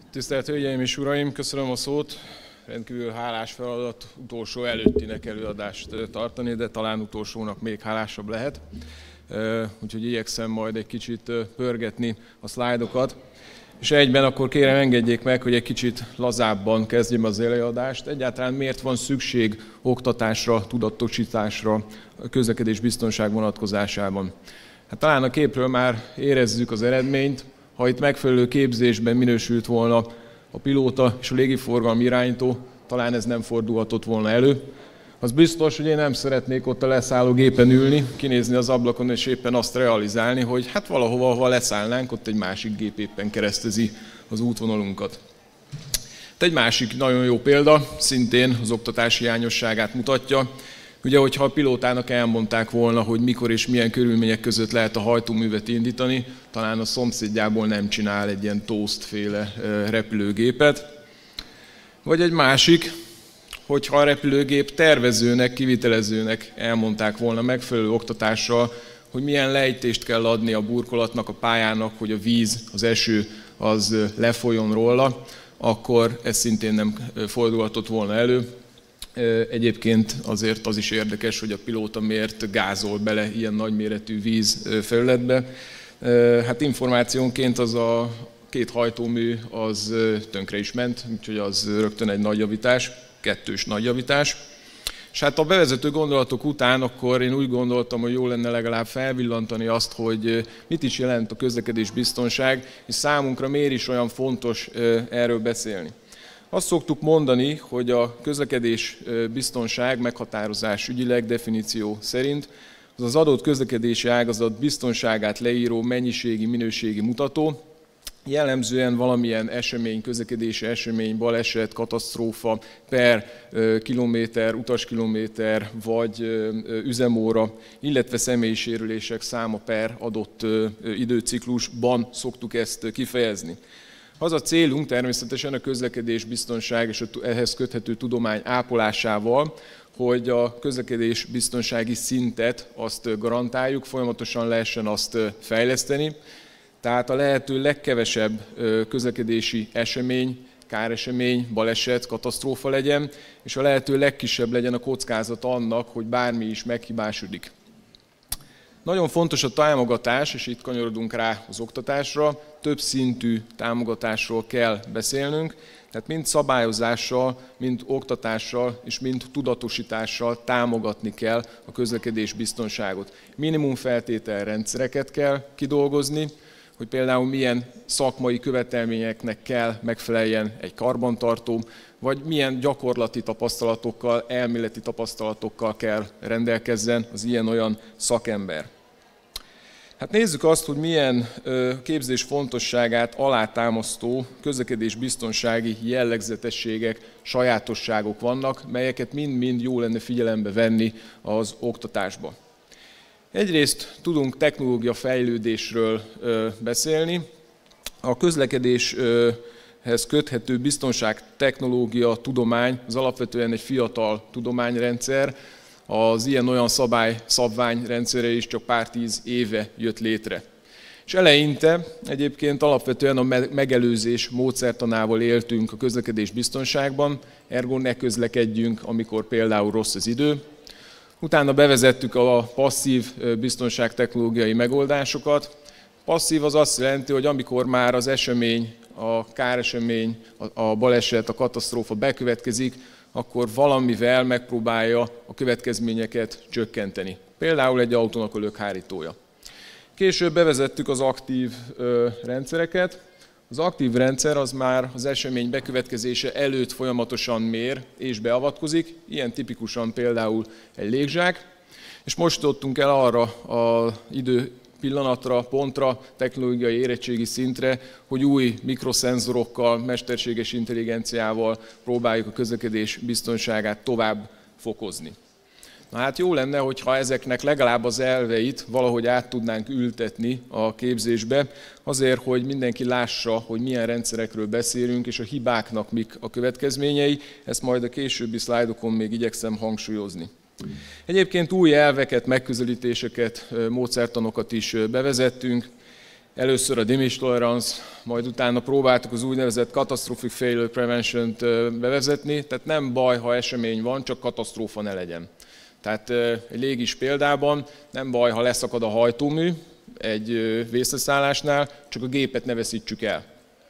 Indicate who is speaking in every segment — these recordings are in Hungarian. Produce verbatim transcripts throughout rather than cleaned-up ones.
Speaker 1: Tisztelt Hölgyeim és Uraim, köszönöm a szót. Rendkívül hálás feladat utolsó előttinek előadást tartani, de talán utolsónak még hálásabb lehet. Úgyhogy igyekszem majd egy kicsit pörgetni a szlájdokat. És egyben akkor kérem engedjék meg, hogy egy kicsit lazábban kezdjem az előadást. Egyáltalán miért van szükség oktatásra, tudatosításra a közlekedés biztonság vonatkozásában? Hát talán a képről már érezzük az eredményt. Ha itt megfelelő képzésben minősült volna a pilóta és a légiforgalmi irányító, talán ez nem fordulhatott volna elő. Az biztos, hogy én nem szeretnék ott a leszálló gépen ülni, kinézni az ablakon és éppen azt realizálni, hogy hát valahova, ahol leszállnánk, ott egy másik gép éppen keresztezi az útvonalunkat. Egy másik nagyon jó példa, szintén az oktatás hiányosságát mutatja. Ugye, hogyha a pilótának elmondták volna, hogy mikor és milyen körülmények között lehet a hajtóművet indítani, talán a szomszédjából nem csinál egy ilyen Toast-féle repülőgépet. Vagy egy másik, hogyha a repülőgép tervezőnek, kivitelezőnek elmondták volna megfelelő oktatással, hogy milyen lejtést kell adni a burkolatnak, a pályának, hogy a víz, az eső az lefolyjon róla, akkor ez szintén nem fordulhatott volna elő. Egyébként azért az is érdekes, hogy a pilóta miért gázol bele ilyen nagyméretű vízfelületbe. Hát információnként az a két hajtómű az tönkre is ment, úgyhogy az rögtön egy nagy javítás, kettős nagy javítás. És hát a bevezető gondolatok után akkor én úgy gondoltam, hogy jó lenne legalább felvillantani azt, hogy mit is jelent a közlekedés biztonság, és számunkra miért is olyan fontos erről beszélni. Azt szoktuk mondani, hogy a közlekedés biztonság meghatározás ügyileg, definíció szerint az az adott közlekedési ágazat biztonságát leíró mennyiségi, minőségi mutató, jellemzően valamilyen esemény, közlekedési esemény, baleset, katasztrófa per kilométer, utaskilométer vagy üzemóra, illetve személysérülések száma per adott időciklusban szoktuk ezt kifejezni. Az a célunk természetesen a közlekedés biztonság és ehhez köthető tudomány ápolásával, hogy a közlekedés biztonsági szintet azt garantáljuk, folyamatosan lehessen azt fejleszteni, tehát a lehető legkevesebb közlekedési esemény, káresemény, baleset, katasztrófa legyen, és a lehető legkisebb legyen a kockázata annak, hogy bármi is meghibásodik. Nagyon fontos a támogatás, és itt kanyarodunk rá az oktatásra, több szintű támogatásról kell beszélnünk, tehát mind szabályozással, mind oktatással és mind tudatosítással támogatni kell a közlekedés biztonságot. Minimum feltételrendszereket kell kidolgozni, hogy például milyen szakmai követelményeknek kell megfeleljen egy karbantartó, vagy milyen gyakorlati tapasztalatokkal, elméleti tapasztalatokkal kell rendelkezzen az ilyen-olyan szakember. Hát nézzük azt, hogy milyen képzés fontosságát alátámasztó közlekedésbiztonsági jellegzetességek, sajátosságok vannak, melyeket mind-mind jó lenne figyelembe venni az oktatásba. Egyrészt tudunk technológia fejlődésről beszélni. A közlekedéshez köthető biztonság, technológia, tudomány az alapvetően egy fiatal tudományrendszer, az ilyen-olyan szabály, szabványrendszere is csak pár tíz éve jött létre. És eleinte egyébként alapvetően a megelőzés módszertanával éltünk a közlekedés biztonságban, ergo ne közlekedjünk, amikor például rossz az idő. Utána bevezettük a passzív biztonságtechnológiai megoldásokat. Passzív az azt jelenti, hogy amikor már az esemény, a káresemény, a baleset, a katasztrófa bekövetkezik, akkor valamivel megpróbálja a következményeket csökkenteni. Például egy autónak a lökhárítója. Később bevezettük az aktív rendszereket. Az aktív rendszer az már az esemény bekövetkezése előtt folyamatosan mér és beavatkozik, ilyen tipikusan például egy légzsák, és most jutottunk el arra az idő pillanatra, pontra, technológiai érettségi szintre, hogy új mikroszenzorokkal, mesterséges intelligenciával próbáljuk a közlekedés biztonságát tovább fokozni. Na hát jó lenne, hogyha ezeknek legalább az elveit valahogy át tudnánk ültetni a képzésbe, azért, hogy mindenki lássa, hogy milyen rendszerekről beszélünk, és a hibáknak mik a következményei. Ezt majd a későbbi szlájdokon még igyekszem hangsúlyozni. Egyébként új elveket, megközelítéseket, módszertanokat is bevezettünk. Először a damage tolerance, majd utána próbáltuk az úgynevezett catastrophic failure prevention-t bevezetni, tehát nem baj, ha esemény van, csak katasztrófa ne legyen. Tehát egy légis példában nem baj, ha leszakad a hajtómű egy vészleszállásnál, csak a gépet ne veszítsük el.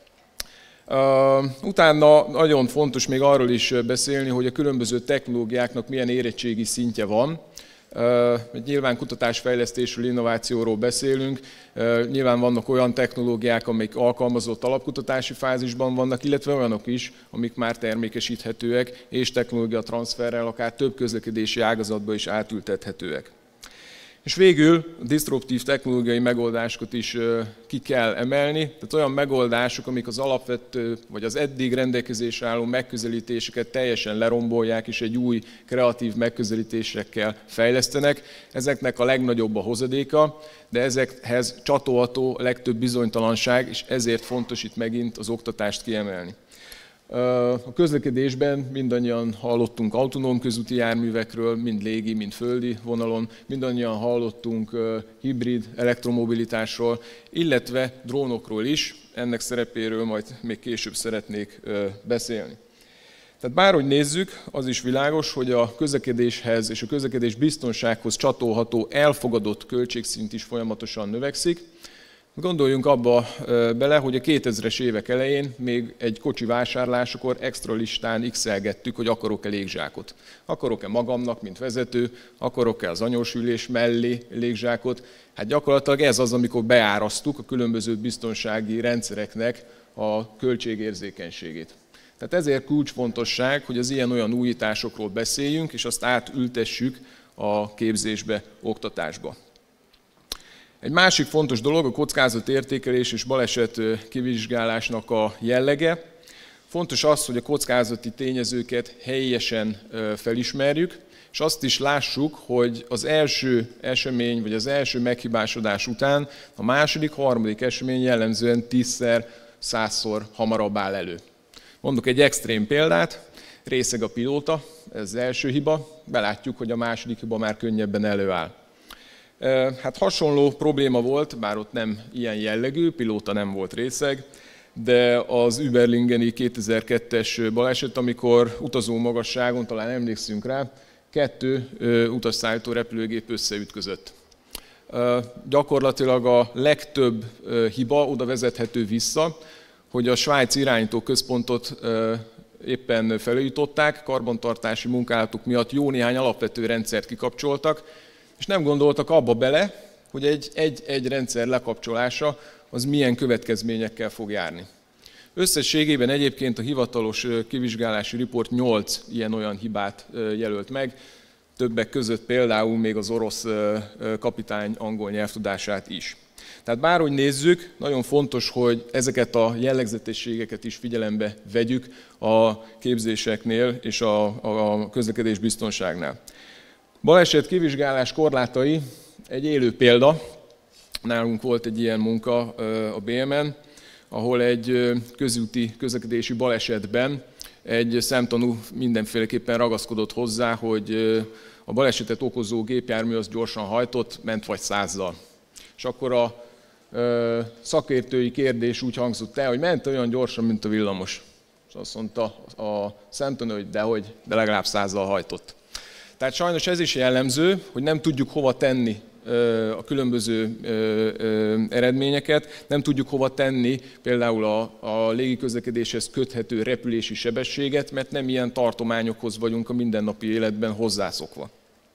Speaker 1: Utána nagyon fontos még arról is beszélni, hogy a különböző technológiáknak milyen érettségi szintje van. Nyilván kutatásfejlesztésről, innovációról beszélünk, nyilván vannak olyan technológiák, amik alkalmazott alapkutatási fázisban vannak, illetve olyanok is, amik már termékesíthetőek, és technológia transferrel akár több közlekedési ágazatba is átültethetőek. És végül a diszruptív technológiai megoldásokat is ki kell emelni, tehát olyan megoldások, amik az alapvető, vagy az eddig rendelkezésre álló megközelítéseket teljesen lerombolják, és egy új, kreatív megközelítésekkel fejlesztenek. Ezeknek a legnagyobb a hozadéka, de ezekhez csatolható a legtöbb bizonytalanság, és ezért fontos itt megint az oktatást kiemelni. A közlekedésben mindannyian hallottunk autonóm közúti járművekről, mind légi, mind földi vonalon, mindannyian hallottunk hibrid elektromobilitásról, illetve drónokról is, ennek szerepéről majd még később szeretnék beszélni. Tehát bárhogy nézzük, az is világos, hogy a közlekedéshez és a közlekedés biztonsághoz csatolható elfogadott költségszint is folyamatosan növekszik. Gondoljunk abba bele, hogy a kétezres évek elején még egy kocsi vásárlásakor extra listán x-elgettük, hogy akarok-e légzsákot. Akarok-e magamnak, mint vezető, akarok-e az anyósülés mellé légzsákot. Hát gyakorlatilag ez az, amikor beárasztuk a különböző biztonsági rendszereknek a költségérzékenységét. Tehát ezért kulcsfontosság, hogy az ilyen-olyan újításokról beszéljünk, és azt átültessük a képzésbe, oktatásba. Egy másik fontos dolog a kockázatértékelés és baleset kivizsgálásnak a jellege. Fontos az, hogy a kockázati tényezőket helyesen felismerjük, és azt is lássuk, hogy az első esemény, vagy az első meghibásodás után a második, harmadik esemény jellemzően tízszer, százszor hamarabb áll elő. Mondok egy extrém példát, részeg a pilóta, ez az első hiba, belátjuk, hogy a második hiba már könnyebben előáll. Hát hasonló probléma volt, bár ott nem ilyen jellegű, pilóta nem volt részeg, de az Überlingeni kétezer-kettes baleset, amikor utazó magasságon, talán emlékszünk rá, kettő utasszállító repülőgép összeütközött. Gyakorlatilag a legtöbb hiba oda vezethető vissza, hogy a svájci irányító központot éppen felújították, karbantartási munkálatok miatt jó néhány alapvető rendszert kikapcsoltak, és nem gondoltak abba bele, hogy egy, egy, egy rendszer lekapcsolása az milyen következményekkel fog járni. Összességében egyébként a hivatalos kivizsgálási riport nyolc ilyen-olyan hibát jelölt meg, többek között például még az orosz kapitány angol nyelvtudását is. Tehát bárhogy nézzük, nagyon fontos, hogy ezeket a jellegzetességeket is figyelembe vegyük a képzéseknél és a, a közlekedés biztonságnál. Baleset kivizsgálás korlátai egy élő példa. Nálunk volt egy ilyen munka a bé em en, ahol egy közúti közlekedési balesetben egy szemtanú mindenféleképpen ragaszkodott hozzá, hogy a balesetet okozó gépjármű az gyorsan hajtott, ment vagy százzal. És akkor a szakértői kérdés úgy hangzott el, hogy ment olyan gyorsan, mint a villamos. És azt mondta a szemtanú, hogy dehogy, de legalább százzal hajtott. Tehát sajnos ez is jellemző, hogy nem tudjuk hova tenni a különböző eredményeket, nem tudjuk hova tenni például a, a légiközlekedéshez köthető repülési sebességet, mert nem ilyen tartományokhoz vagyunk a mindennapi életben hozzászokva.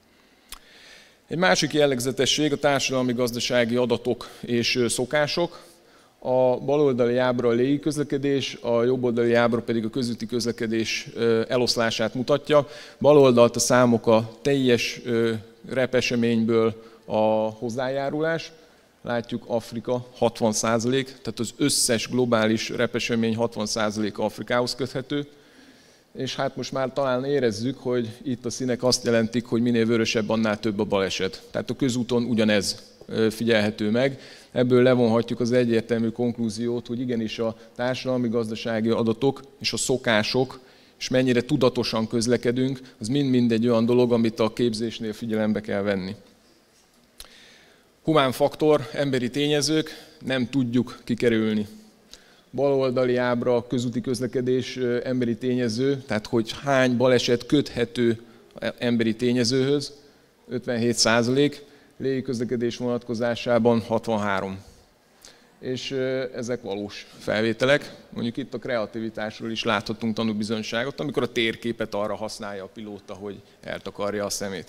Speaker 1: Egy másik jellegzetesség a társadalmi-gazdasági adatok és szokások. A baloldali ábra a légiközlekedés, a jobboldali ábra pedig a közúti közlekedés eloszlását mutatja. Baloldalt a számok a teljes repeseményből a hozzájárulás. Látjuk Afrika hatvan százalék, tehát az összes globális repesemény hatvan százaléka Afrikához köthető. És hát most már talán érezzük, hogy itt a színek azt jelentik, hogy minél vörösebb, annál több a baleset. Tehát a közúton ugyanez figyelhető meg. Ebből levonhatjuk az egyértelmű konklúziót, hogy igenis a társadalmi-gazdasági adatok és a szokások, és mennyire tudatosan közlekedünk, az mind-mind egy olyan dolog, amit a képzésnél figyelembe kell venni. Humán faktor, emberi tényezők, nem tudjuk kikerülni. Baloldali ábra a közúti közlekedés emberi tényező, tehát hogy hány baleset köthető emberi tényezőhöz, ötvenhét százalék, légiközlekedés vonatkozásában hatvanhárom. És ezek valós felvételek. Mondjuk itt a kreativitásról is láthatunk tanúbizonyságot, amikor a térképet arra használja a pilóta, hogy eltakarja a szemét.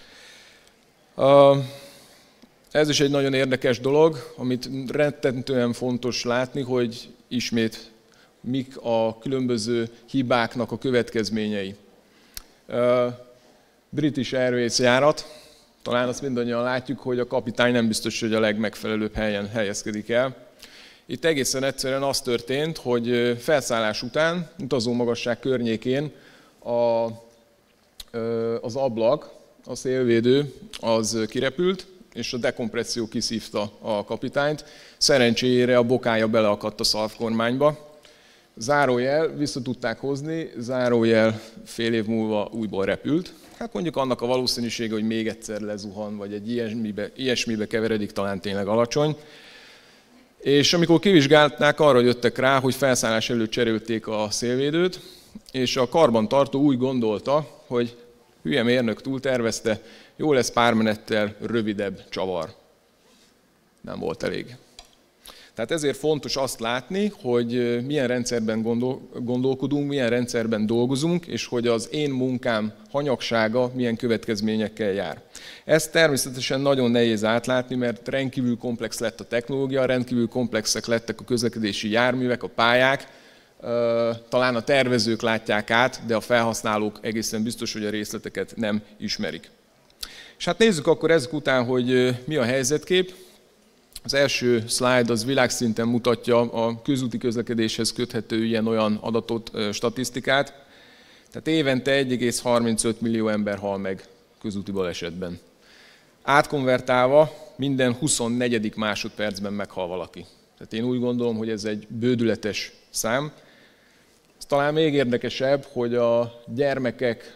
Speaker 1: Ez is egy nagyon érdekes dolog, amit rettentően fontos látni, hogy ismét mik a különböző hibáknak a következményei. British Airways járat, talán azt mindannyian látjuk, hogy a kapitány nem biztos, hogy a legmegfelelőbb helyen helyezkedik el. Itt egészen egyszerűen az történt, hogy felszállás után, utazómagasság környékén a, az ablak, a szélvédő az kirepült, és a dekompresszió kiszívta a kapitányt. Szerencsére a bokája beleakadt a szalvkormányba. Zárójel, vissza tudták hozni, zárójel fél év múlva újból repült. Hát mondjuk annak a valószínűsége, hogy még egyszer lezuhan, vagy egy ilyesmibe, ilyesmibe keveredik, talán tényleg alacsony. És amikor kivizsgálták, arra jöttek rá, hogy felszállás előtt cserélték a szélvédőt, és a karbantartó úgy gondolta, hogy hülye mérnök túltervezte, jó lesz pár menettel rövidebb csavar. Nem volt elég. Tehát ezért fontos azt látni, hogy milyen rendszerben gondol, gondolkodunk, milyen rendszerben dolgozunk, és hogy az én munkám hanyagsága milyen következményekkel jár. Ez természetesen nagyon nehéz átlátni, mert rendkívül komplex lett a technológia, rendkívül komplexek lettek a közlekedési járművek, a pályák. Talán a tervezők látják át, de a felhasználók egészen biztos, hogy a részleteket nem ismerik. És hát nézzük akkor ezek után, hogy mi a helyzetkép. Az első szlájd az világszinten mutatja a közúti közlekedéshez köthető ilyen-olyan adatot, statisztikát. Tehát évente egy egész harmincöt millió ember hal meg közúti balesetben. Átkonvertálva minden huszonnegyedik másodpercben meghal valaki. Tehát én úgy gondolom, hogy ez egy bődületes szám. Ez talán még érdekesebb, hogy a gyermekek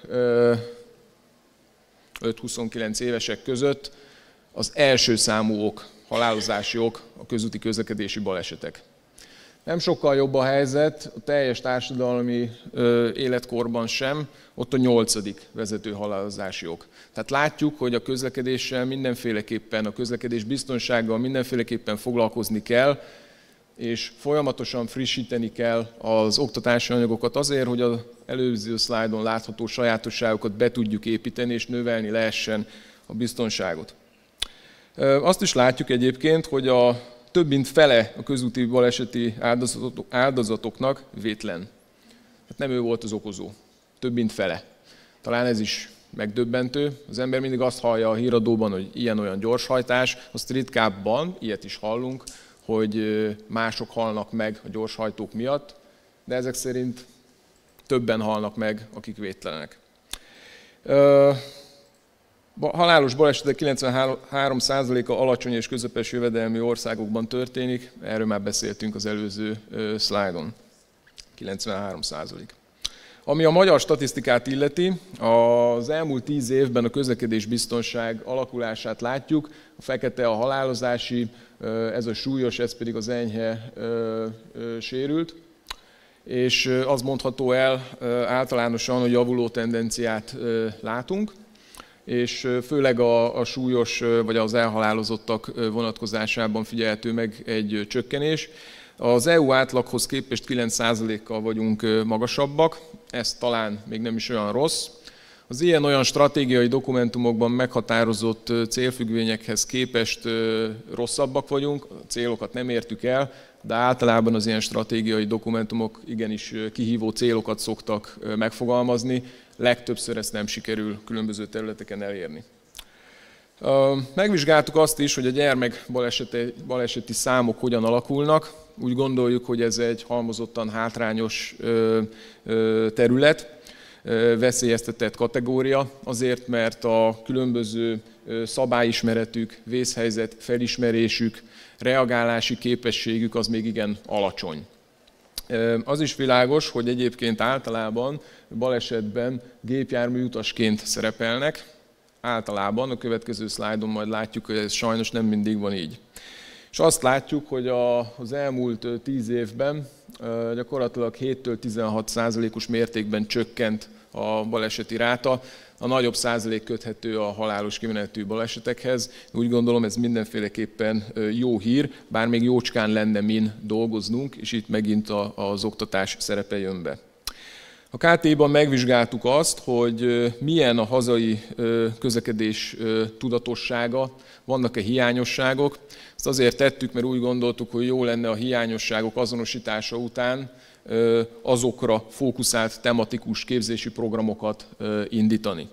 Speaker 1: öt-huszonkilenc évesek között az első számú ok, halálozási ok a közúti közlekedési balesetek. Nem sokkal jobb a helyzet a teljes társadalmi ö, életkorban sem, ott a nyolcadik vezető halálozási ok. Tehát látjuk, hogy a közlekedéssel mindenféleképpen, a közlekedés biztonsággal mindenféleképpen foglalkozni kell, és folyamatosan frissíteni kell az oktatási anyagokat azért, hogy az előző szlájdon látható sajátosságokat be tudjuk építeni, és növelni lehessen a biztonságot. Azt is látjuk egyébként, hogy a több mint fele a közúti baleseti áldozatoknak vétlen. Hát nem ő volt az okozó. Több mint fele. Talán ez is megdöbbentő. Az ember mindig azt hallja a híradóban, hogy ilyen-olyan gyorshajtás, azt ritkábban, ilyet is hallunk, hogy mások halnak meg a gyorshajtók miatt, de ezek szerint többen halnak meg, akik vétlenek. A halálos balesetek kilencvenhárom százaléka alacsony és közepes jövedelmű országokban történik, erről már beszéltünk az előző szlájdon. kilencvenhárom százalék. Ami a magyar statisztikát illeti, az elmúlt tíz évben a közlekedésbiztonság alakulását látjuk. A fekete a halálozási, ez a súlyos, ez pedig az enyhe sérült. És az mondható el általánosan, hogy javuló tendenciát látunk, és főleg a, a súlyos vagy az elhalálozottak vonatkozásában figyelhető meg egy csökkenés. Az é u átlaghoz képest kilenc százalékkal vagyunk magasabbak, ez talán még nem is olyan rossz. Az ilyen-olyan stratégiai dokumentumokban meghatározott célfüggvényekhez képest rosszabbak vagyunk, a célokat nem értük el, de általában az ilyen stratégiai dokumentumok igenis kihívó célokat szoktak megfogalmazni, legtöbbször ezt nem sikerül különböző területeken elérni. Megvizsgáltuk azt is, hogy a gyermek baleseti, baleseti számok hogyan alakulnak. Úgy gondoljuk, hogy ez egy halmozottan hátrányos terület, veszélyeztetett kategória, azért, mert a különböző szabályismeretük, vészhelyzet felismerésük, reagálási képességük az még igen alacsony. Az is világos, hogy egyébként általában balesetben gépjármű utasként szerepelnek, általában, a következő szlájdon majd látjuk, hogy ez sajnos nem mindig van így. És azt látjuk, hogy a, az elmúlt tíz évben gyakorlatilag héttől tizenhat százalékos mértékben csökkent a baleseti ráta. A nagyobb százalék köthető a halálos kimenetű balesetekhez. Úgy gondolom, ez mindenféleképpen jó hír, bár még jócskán lenne min dolgoznunk, és itt megint az oktatás szerepe jön be. A ká té-ban megvizsgáltuk azt, hogy milyen a hazai közlekedés tudatossága, vannak-e hiányosságok. Ezt azért tettük, mert úgy gondoltuk, hogy jó lenne a hiányosságok azonosítása után azokra fókuszált tematikus képzési programokat indítani.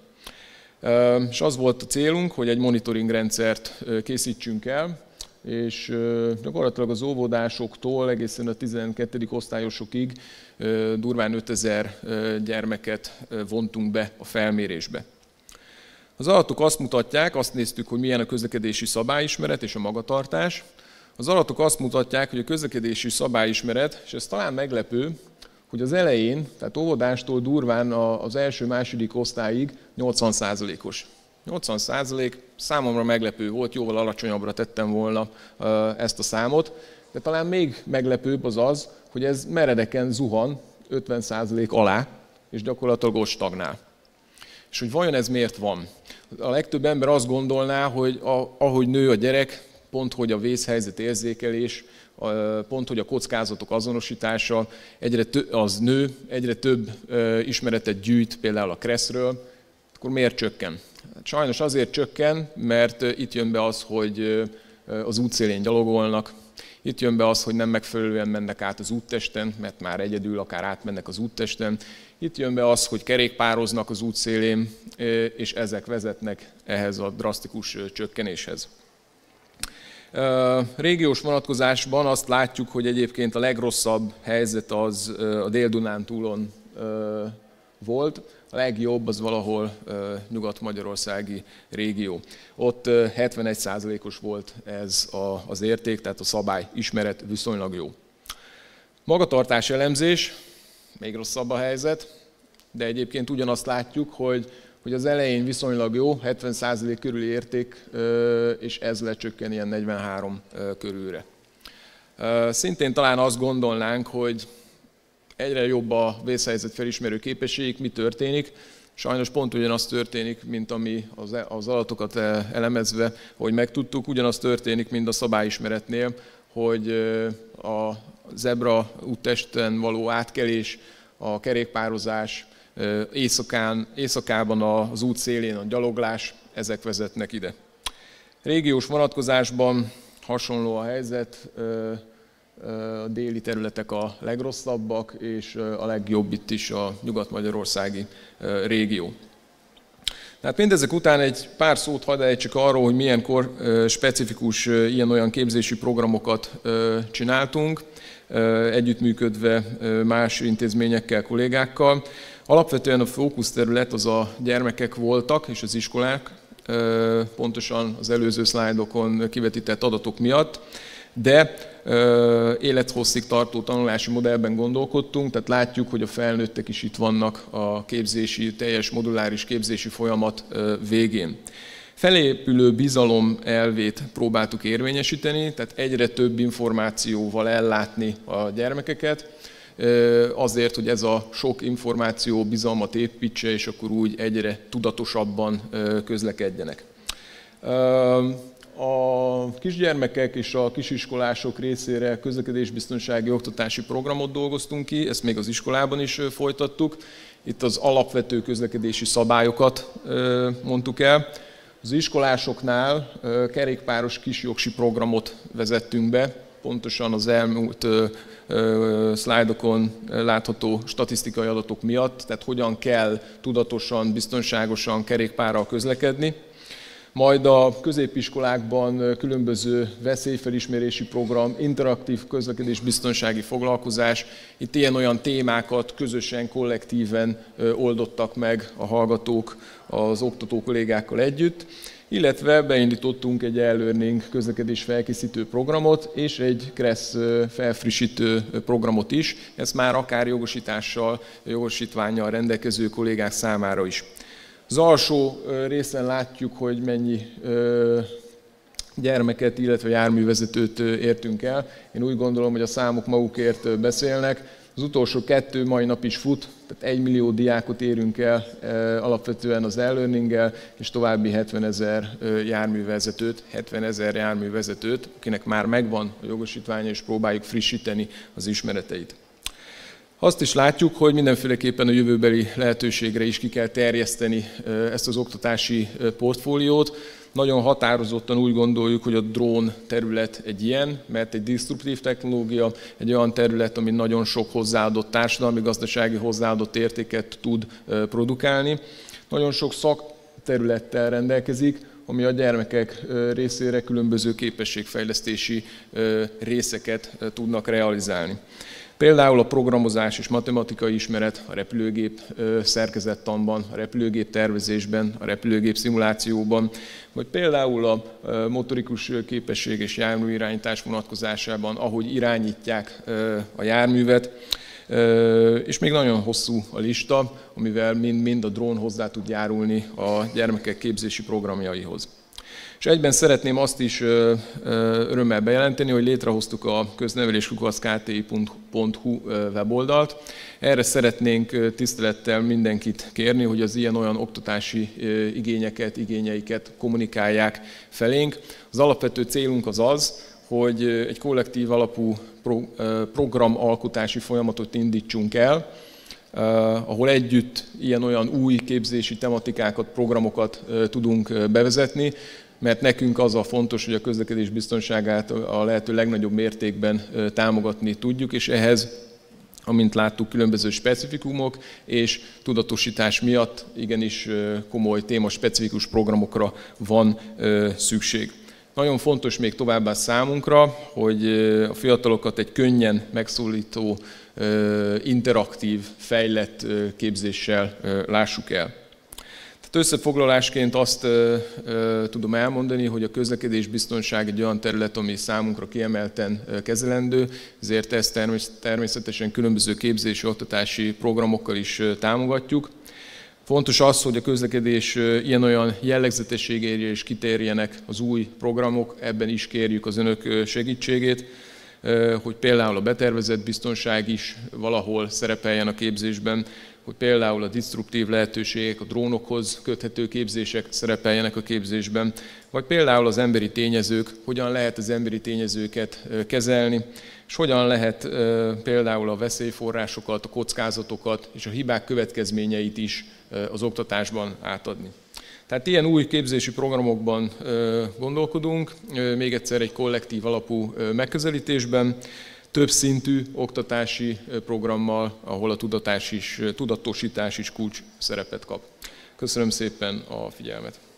Speaker 1: És az volt a célunk, hogy egy monitoring rendszert készítsünk el, és gyakorlatilag az óvodásoktól egészen a tizenkettedik osztályosokig durván ötezer gyermeket vontunk be a felmérésbe. Az adatok azt mutatják, azt néztük, hogy milyen a közlekedési szabályismeret és a magatartás. Az adatok azt mutatják, hogy a közlekedési szabályismeret, és ez talán meglepő, hogy az elején, tehát óvodástól durván az első-második osztályig nyolcvan százalékos. nyolcvan százalék számomra meglepő volt, jóval alacsonyabbra tettem volna ezt a számot, de talán még meglepőbb az az, hogy ez meredeken zuhan ötven százalék alá, és gyakorlatilag ott stagnál. És hogy vajon ez miért van? A legtöbb ember azt gondolná, hogy a, ahogy nő a gyerek, pont hogy a vészhelyzet érzékelés, pont hogy a kockázatok azonosítása egyre tö- az nő, egyre több ismeretet gyűjt például a kresszről, akkor miért csökken? Sajnos azért csökken, mert itt jön be az, hogy az útszélén gyalogolnak, itt jön be az, hogy nem megfelelően mennek át az úttesten, mert már egyedül akár átmennek az úttesten. Itt jön be az, hogy kerékpároznak az útszélén, és ezek vezetnek ehhez a drasztikus csökkenéshez. Régiós vonatkozásban azt látjuk, hogy egyébként a legrosszabb helyzet az a Dél-Dunántúlon volt, a legjobb az valahol nyugat-magyarországi régió. Ott hetvenegy százalékos volt ez az érték, tehát a szabály ismeret viszonylag jó. Magatartás elemzés, még rosszabb a helyzet, de egyébként ugyanazt látjuk, hogy, hogy az elején viszonylag jó, hetven százalék körüli érték, és ez lecsökken ilyen negyvenhárom körülre. Szintén talán azt gondolnánk, hogy egyre jobb a vészhelyzet felismerő képességük, mi történik. Sajnos pont ugyanaz történik, mint ami az, az adatokat elemezve, hogy megtudtuk, ugyanaz történik, mint a szabályismeretnél, hogy a zebra úttesten való átkelés, a kerékpározás, éjszakán, éjszakában az út szélén a gyaloglás, ezek vezetnek ide. Régiós vonatkozásban hasonló a helyzet, a déli területek a legrosszabbak, és a legjobb itt is a nyugat-magyarországi régió. Tehát mindezek után egy pár szót hadd ejtsek arról, hogy milyen kor specifikus ilyen-olyan képzési programokat csináltunk, együttműködve más intézményekkel, kollégákkal. Alapvetően a fókuszterület az a gyermekek voltak, és az iskolák, pontosan az előző szlájdokon kivetített adatok miatt, de élethosszig tartó tanulási modellben gondolkodtunk, tehát látjuk, hogy a felnőttek is itt vannak a képzési, teljes moduláris képzési folyamat végén. Felépülő bizalom elvét próbáltuk érvényesíteni, tehát egyre több információval ellátni a gyermekeket, azért, hogy ez a sok információ bizalmat építse, és akkor úgy egyre tudatosabban közlekedjenek. A kisgyermekek és a kisiskolások részére közlekedésbiztonsági oktatási programot dolgoztunk ki, ezt még az iskolában is folytattuk. Itt az alapvető közlekedési szabályokat mondtuk el. Az iskolásoknál kerékpáros kisjogsi programot vezettünk be, pontosan az elmúlt szlájdokon látható statisztikai adatok miatt, tehát hogyan kell tudatosan, biztonságosan kerékpárral közlekedni. Majd a középiskolákban különböző veszélyfelismerési program, interaktív közlekedésbiztonsági foglalkozás, itt ilyen-olyan témákat közösen, kollektíven oldottak meg a hallgatók az oktató kollégákkal együtt, illetve beindítottunk egy e-learning közlekedés felkészítő programot és egy kressz felfrissítő programot is, ez már akár jogosítással, jogosítvánnyal rendelkező kollégák számára is. Az alsó részen látjuk, hogy mennyi gyermeket, illetve járművezetőt értünk el. Én úgy gondolom, hogy a számok magukért beszélnek. Az utolsó kettő mai nap is fut, tehát egy millió diákot érünk el alapvetően az e-learninggel, és további hetvenezer járművezetőt, hetvenezer járművezetőt, akinek már megvan a jogosítványa, és próbáljuk frissíteni az ismereteit. Azt is látjuk, hogy mindenféleképpen a jövőbeli lehetőségre is ki kell terjeszteni ezt az oktatási portfóliót. Nagyon határozottan úgy gondoljuk, hogy a drón terület egy ilyen, mert egy diszruptív technológia, egy olyan terület, ami nagyon sok hozzáadott társadalmi, gazdasági hozzáadott értéket tud produkálni. Nagyon sok szakterülettel rendelkezik, ami a gyermekek részére különböző képességfejlesztési részeket tudnak realizálni. Például a programozás és matematikai ismeret a repülőgép szerkezettanban, a repülőgép tervezésben, a repülőgép szimulációban, vagy például a motorikus képesség és járműirányítás vonatkozásában, ahogy irányítják a járművet, és még nagyon hosszú a lista, amivel mind-mind a drón hozzá tud járulni a gyermekek képzési programjaihoz. És egyben szeretném azt is örömmel bejelenteni, hogy létrehoztuk a köznevelés kukac k t i pont h u weboldalt. Erre szeretnénk tisztelettel mindenkit kérni, hogy az ilyen-olyan oktatási igényeket, igényeiket kommunikálják felénk. Az alapvető célunk az az, hogy egy kollektív alapú programalkotási folyamatot indítsunk el, ahol együtt ilyen-olyan új képzési tematikákat, programokat tudunk bevezetni, mert nekünk az a fontos, hogy a közlekedés biztonságát a lehető legnagyobb mértékben támogatni tudjuk, és ehhez, amint láttuk, különböző specifikumok és tudatosítás miatt igenis komoly témaspecifikus programokra van szükség. Nagyon fontos még továbbá számunkra, hogy a fiatalokat egy könnyen megszólító, interaktív, fejlett képzéssel lássuk el. Tehát összefoglalásként azt e, e, tudom elmondani, hogy a közlekedésbiztonság egy olyan terület, ami számunkra kiemelten kezelendő, ezért ezt természetesen különböző képzési, oktatási programokkal is támogatjuk. Fontos az, hogy a közlekedés ilyen-olyan jellegzetességére is kitérjenek az új programok, ebben is kérjük az önök segítségét, hogy például a betervezett biztonság is valahol szerepeljen a képzésben, hogy például a disztruptív lehetőségek, a drónokhoz köthető képzések szerepeljenek a képzésben, vagy például az emberi tényezők, hogyan lehet az emberi tényezőket kezelni, és hogyan lehet például a veszélyforrásokat, a kockázatokat és a hibák következményeit is az oktatásban átadni. Tehát ilyen új képzési programokban gondolkodunk, még egyszer egy kollektív alapú megközelítésben, több szintű oktatási programmal, ahol a tudatás is, tudatosítás is kulcs szerepet kap. Köszönöm szépen a figyelmet!